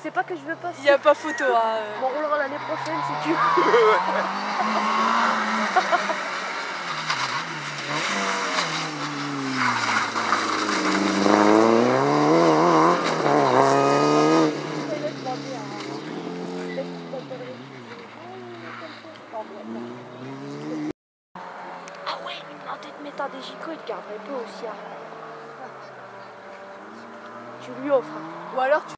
C'est pas que je veux pas. Il n'y a pas photo. Hein. Bon, on roulera l'année prochaine si tu veux. Ah ouais, il me demandait de mettre un des gigots, il te garderait pas aussi. Hein. Tu lui offres. Ou alors tu